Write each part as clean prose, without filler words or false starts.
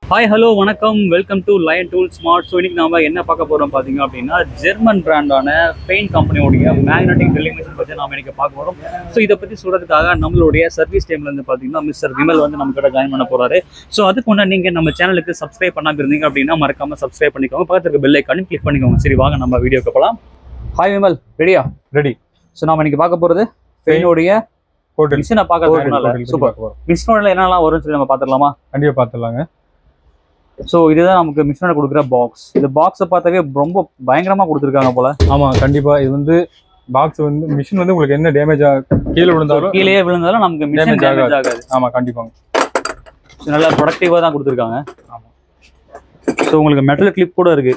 Hi hello வணக்கம் welcome to Lion Tool Smart. So இன்னைக்கு நாம என்ன பார்க்க போகிறோம் பார்த்தீங்க அப்படின்னா ஜெர்மன் பிராண்டான பெயிண்ட் கம்பெனியோடைய மேக்னெட்டிக் ட்ரில்லிங் மிஷின் பற்றி நாம இன்னைக்கு பார்க்க போகிறோம். ஸோ இதை பற்றி சொல்கிறதுக்காக நம்மளுடைய சர்வீஸ் டைம்லேருந்து பார்த்தீங்கன்னா மிஸ்டர் விமல் வந்து நம்ம கிட்ட ஜாயின் பண்ண போகிறாரு. ஸோ அதுக்கு முன்னே நீங்கள் நம்ம சேனலுக்கு சப்ஸ்கிரைப் பண்ணாமல் இருந்தீங்க அப்படின்னா மறக்காமல் சப்ஸ்கிரைப் பண்ணிக்கோங்க, பக்கத்துக்கு பெல் ஐக்கானையும் கிளிக் பண்ணிக்கோங்க. சரி வாங்க நம்ம வீடியோக்கு போகலாம். ஹாய் விமல், ரெடியா? ரெடி. ஸோ நாம இன்னைக்கு பார்க்க போகிறது பெயிண்டோடைய மிஷினை பார்க்கறதுனால சூப்பர். மிஷினோட என்னெல்லாம் வரும்னு சொல்லி நம்ம பார்த்துடலாமா? கண்டிப்பாக பார்த்துடலாங்க. ஸோ இதுதான் நமக்கு மிஷினோட கொடுக்குற பாக்ஸ். இந்த பாக்ஸை பார்த்தாவே ரொம்ப பயங்கரமாக கொடுத்துருக்காங்க போல. ஆமாம், கண்டிப்பாக. இது வந்து பாக்ஸ் வந்து மிஷின் வந்து உங்களுக்கு என்ன டேமேஜ் கீழே விழுந்தாலும் நமக்கு மிஷின் டேமேஜ் ஆகாது. ஆமாம், கண்டிப்பாங்க. ஸோ நல்லா ப்ரொடக்டிவாக தான் கொடுத்துருக்காங்க. ஆமாம். ஸோ உங்களுக்கு மெட்டல் கிளிப் கூட இருக்கு.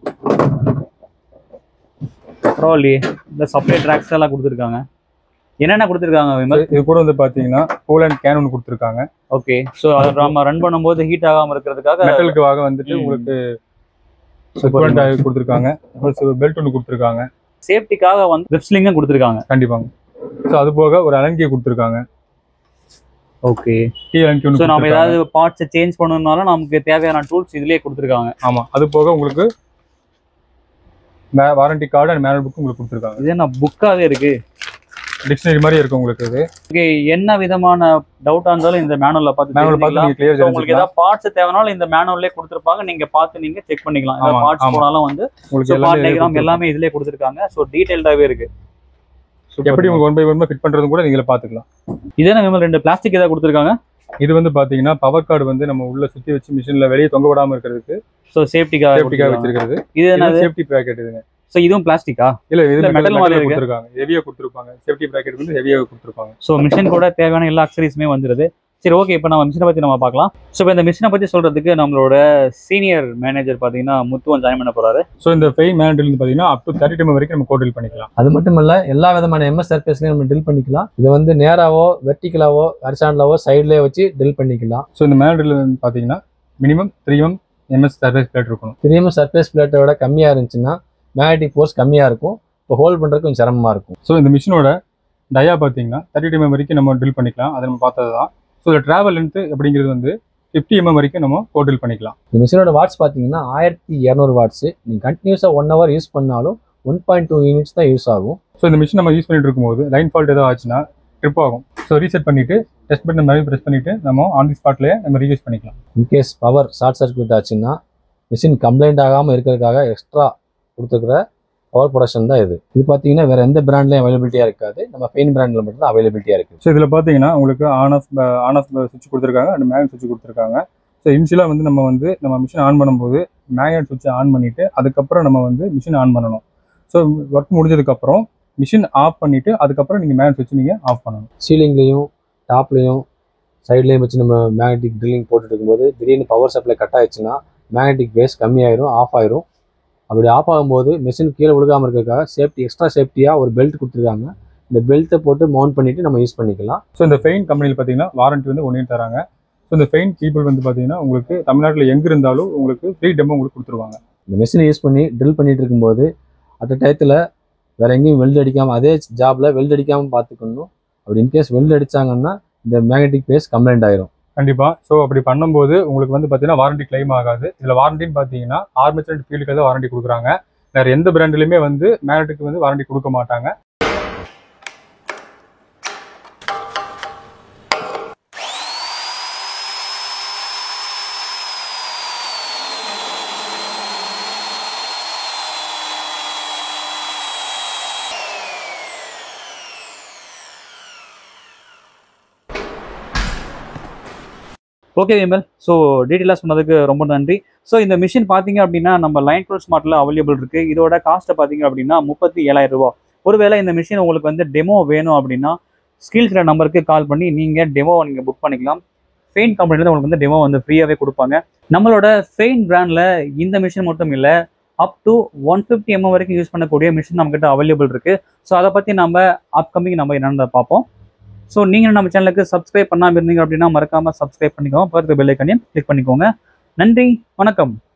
பரவாயில்லையே, இந்த சப்ளை ட்ராக்ஸ் எல்லாம் கொடுத்துருக்காங்க. என்னென்ன கொடுத்துருக்காங்க விமல்? இது கூட வந்து பார்த்தீங்கன்னா கூலண்ட் கேன் ஒன்று கொடுத்துருக்காங்க. ஓகே. ஸோ அதை நம்ம ரன் பண்ணும்போது ஹீட் ஆகாமல் இருக்கிறதுக்காக மெட்டலுக்காக வந்துட்டு உங்களுக்கு கொடுத்துருக்காங்க. பெல்ட் ஒன்று கொடுத்துருக்காங்க. சேஃப்டிக்காக வந்து வெப்ஸ்லிங்கும் கொடுத்துருக்காங்க. கண்டிப்பாங்க. ஸோ அது போக ஒரு அலன்கி கொடுத்துருக்காங்க. ஓகே. ஸோ நம்ம ஏதாவது பார்ட்ஸை சேஞ்ச் பண்ணணும்னாலும் நமக்கு தேவையான டூல்ஸ் இதுலேயே கொடுத்துருக்காங்க. ஆமாம், அது போக உங்களுக்கு warranty card and manual book உங்களுக்கு கொடுத்துருக்காங்க. இது என்ன புக்காகவே இருக்கு, டிக்ஷனரி மாதிரி இருக்கும் உங்களுக்கு. இது ஓகே. என்ன விதமான டவுட்டா இருந்தாலும் இந்த மேனுவல்ல பார்த்து உங்களுக்கு ஏதாவது பார்ட்ஸ் தேவைனாலும் இந்த மேனுவல்லே கொடுத்துருப்பாங்க. நீங்க பார்த்து நீங்க செக் பண்ணிக்கலாம். ஏதாவது பார்ட்ஸ் போனாலும் வந்து உங்களுக்கு எல்லாமே இதுலயே கொடுத்துருக்காங்க. ஸோ டீடைல்டாவே இருக்கு. எப்படி உங்களுக்கு 1 by 1 ஃபிட் பண்றது கூட நீங்க பாத்துக்கலாம். இதே நம்ம ரெண்டு பிளாஸ்டிக் ஏதாவது கொடுத்துருக்காங்க. இது வந்து பாத்தீங்கன்னா பவர் கார்டு வந்து நம்ம உள்ள சுத்தி வச்சு மிஷின்ல வெளியே தொங்க விடாம இருக்கிறதுக்கு ஸோ சேஃப்டிக்காக வச்சிருக்கிறது. இது என்ன சேஃப்டி பிராக்கெட் இதுங்க. ஸோ இதுவும் பிளாஸ்டிக்கா? இல்ல, இது மெட்டல் மாதிரி கொடுத்துருக்காங்க. ஹெவியா கொடுத்துருப்பாங்க. சேஃப்டி பிராக்கெட் வந்து ஹெவியா கொடுத்துருப்பாங்க. ஸோ மிஷின் கூட தேவையான எல்லா அக்சரிஸுமே வந்துருது. சரி, ஓகே. இப்போ நம்ம மிஷினை பற்றி நம்ம பார்க்கலாம். ஸோ இப்போ இந்த மிஷினை பற்றி சொல்கிறதுக்கு நம்மளோட சீனியர் மேனேஜர் பார்த்தீங்கன்னா முத்துவன் ஜாயின் பண்ண போகிறாரு. ஸோ இந்த பெயிண்ட் மேனுவல் பார்த்தீங்கன்னா அப் டு 30 mm வரைக்கும் நம்ம கோட் ட்ரில் பண்ணிக்கலாம். அது மட்டும் இல்லை, எல்லா விதமான எம்எஸ் சர்ஃபேஸ்லையும் நம்ம ட்ரில் பண்ணிக்கலாம். இது வந்து நேராவோ வெர்டிகலாவோ ஹரிசாண்டலாவோ சைட்லேயே வச்சு ட்ரில் பண்ணிக்கலாம். ஸோ இந்த மேனுவல் பார்த்தீங்கன்னா minimum 3 mm MS surface plate இருக்கணும். 3 mm சர்ஃபேஸ் பிளேட்டை விட கம்மியாக இருந்துச்சுன்னா மேக்னெட்டிக் ஃபோர்ஸ் கம்மியாக இருக்கும். இப்போ ஹோல்ட் பண்ணுறதுக்கு கொஞ்சம் சிரமமாக இருக்கும். ஸோ இந்த மிஷினோட டயா பார்த்தீங்கன்னா 30 mm வரைக்கும் நம்ம ட்ரில் பண்ணிக்கலாம். அதை நம்ம பார்த்தது தான். ஸோ இந்த ட்ராவல் லென்த்து அப்படிங்கிறது வந்து 50 mm வரைக்கும் நம்ம கோட் ட்ரில் பண்ணிக்கலாம். இந்த மிஷினோட வாட்ஸ் பார்த்தீங்கன்னா 1200 வாட்ஸ். நீங்கள் கண்டினியூஸாக 1 hour யூஸ் பண்ணாலும் 1.2 யூனிட்ஸ் தான் யூஸ் ஆகும். ஸோ இந்த மிஷின் நம்ம யூஸ் பண்ணிட்டு இருக்கும்போது லைன் ஃபால்ட் ஏதாவது ஆச்சுன்னா ட்ரிப் ஆகும். ஸோ ரீசெட் பண்ணிட்டு டெஸ்ட் பட்டன் மாதிரி ப்ரெஸ் பண்ணிட்டு நம்ம ஆன் தி ஸ்பாட்லேயே நம்ம ரீயூஸ் பண்ணிக்கலாம். இன்கேஸ் பவர் ஷார்ட் சர்க்யூட் ஆச்சுன்னா மிஷின் கம்ப்ளைண்ட் ஆகாமல் இருக்கிறதுக்காக எக்ஸ்ட்ரா கொடுத்துருக்குற பவர் ப்ரொடக்ஷன் தான் இது. இது பார்த்தீங்கன்னா வேற எந்த பிராண்ட்லையும் அவைலபிலிட்டியாக இருக்காது. நம்ம பெயின் பிராண்டில் மட்டும் தான் அவைலபிலிட்டியாக இருக்குது. ஸோ இதில் பார்த்தீங்கன்னா உங்களுக்கு ஆன் ஆஃப் சுவிட்ச் கொடுத்துருக்காங்க அண்ட் மேக்னெட் சுவிட்ச் கொடுத்துருக்காங்க. ஸோ இனிஷியலாக வந்து நம்ம மிஷின் ஆன் பண்ணும்போது மேக்னெட் சுவிட்சை ஆன் பண்ணிவிட்டு அதுக்கப்புறம் நம்ம வந்து மிஷின் ஆன் பண்ணணும். ஸோ ஒர்க் முடிஞ்சதுக்கப்புறம் மிஷின் ஆஃப் பண்ணிவிட்டு அதுக்கப்புறம் நீங்கள் மேக்னெட் சுவிட்ச் நீங்கள் ஆஃப் பண்ணணும். சீலிங்லேயும் டாப்லேயும் சைட்லேயும் வச்சு நம்ம மேக்னெட்டிக் ட்ரில்லிங் போட்டுட்டு இருக்கும்போது திடீர்னு பவர் சப்ளை கட் ஆயிடுச்சுன்னா மேக்னெட்டிக் பேஸ் கம்மியாயிரும், ஆஃப் ஆயிரும். அப்படி ஆஃப் ஆகும்போது மிஷின் கீழே விழுகாமல் இருக்கிறதுக்காக எக்ஸ்ட்ரா சேஃப்டியாக ஒரு பெல்ட் கொடுத்துருக்காங்க. இந்த பெல்ட்டை போட்டு மவுண்ட் பண்ணிவிட்டு நம்ம யூஸ் பண்ணிக்கலாம். ஸோ இந்த பெயிண்ட் கம்பெனியில் பார்த்தீங்கன்னா வாரண்ட்டி வந்து 1 year தராங்க. ஸோ இந்த பெயிண்ட் பீப்புள் வந்து பார்த்தீங்கன்னா உங்களுக்கு தமிழ்நாட்டில் எங்கே இருந்தாலும் உங்களுக்கு ஃப்ரீ டெமோ உங்களுக்கு கொடுத்துருவாங்க. இந்த மிஷினை யூஸ் பண்ணி ட்ரில் பண்ணிட்டு இருக்கும்போது அட் டயத்தில் வேறு எங்கேயும் வெல்ட் அடிக்காமல் அதே ஜாபில் வெல்ட் அடிக்காமல் பார்த்துக்கணும். அப்படி இன்கேஸ் வெல்ட் அடித்தாங்கன்னா இந்த மேக்னெட்டிக் பேஸ் கம்ப்ளைண்ட் ஆயிரும். கண்டிப்பாக. ஸோ அப்படி பண்ணும்போது உங்களுக்கு வந்து பார்த்தீங்கன்னா வாரண்டி கிளைம் ஆகாது. இதில் வாரண்டின்னு பார்த்தீங்கன்னா ஆர்மேச்சர் அண்ட் ஃபீல்டுக்கு தான் வாரண்டி கொடுக்குறாங்க. வேறு எந்த பிராண்ட்லையுமே வந்து மேக்னெட்டுக்கு வந்து வாரண்டி கொடுக்க மாட்டாங்க. ஓகே விமல், ஸோ டீட்டெயிலாக சொன்னதுக்கு ரொம்ப நன்றி. ஸோ இந்த மிஷின் பார்த்தீங்க அப்படின்னா நம்ம லைன் டூல் ஸ்மார்ட்டில் அவைலபிள் இருக்குது. இதோட காஸ்ட்டை பார்த்தீங்க அப்படின்னா 37,000 ரூபா. ஒருவேளை இந்த மிஷின் உங்களுக்கு வந்து டெமோ வேணும் அப்படின்னா ஸ்கில்ஸ் நம்பருக்கு கால் பண்ணி நீங்கள் டெமோவை நீங்கள் புக் பண்ணிக்கலாம். பெயிண்ட் கம்பெனிலேருந்து உங்களுக்கு வந்து டெமோ வந்து ஃப்ரீயாகவே கொடுப்பாங்க. நம்மளோட பெயிண்ட் பிராண்டில் இந்த மிஷின் மட்டும் இல்லை, அப் டு 150 mm வரைக்கும் யூஸ் பண்ணக்கூடிய மிஷின் நம்மக்கிட்ட அவைலபிள் இருக்குது. ஸோ அதை பற்றி நம்ம அப்கமிங் நம்ம என்னென்ன பார்ப்போம். ஸோ நீங்கள் நம்ம சேனலுக்கு சப்ஸ்கிரைப் பண்ணாமல் இருந்தீங்க அப்படின்னா மறக்காமல் சப்ஸ்கிரைப் பண்ணிக்கோங்க, பக்கத்து பெல் ஐக்கானையும் கிளிக் பண்ணிக்கோங்க. நன்றி, வணக்கம்.